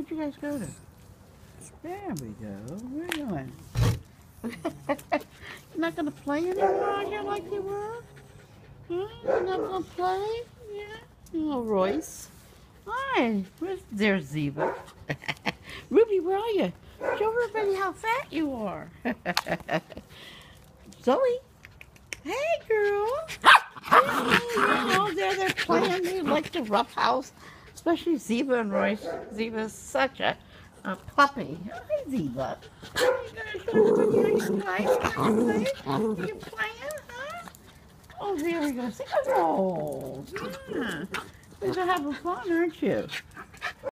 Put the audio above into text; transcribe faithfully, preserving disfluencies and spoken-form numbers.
Where'd you guys go to? There we go. Where are you going? You're not going to play anymore out here like you were? Huh? You're not going to play? Yeah. Oh, Royce. Hi. Where's, there's Ziva. Ruby, where are you? Show everybody how fat you are. Zoe. Hey, girl. Oh, there they're playing. They like the rough house. Especially Ziva and Royce. Ziva's such a, a puppy. Hi, Ziva. Are you playing? Are you playing, huh? Oh, there we go. See, oh, yeah. You're having fun, aren't you?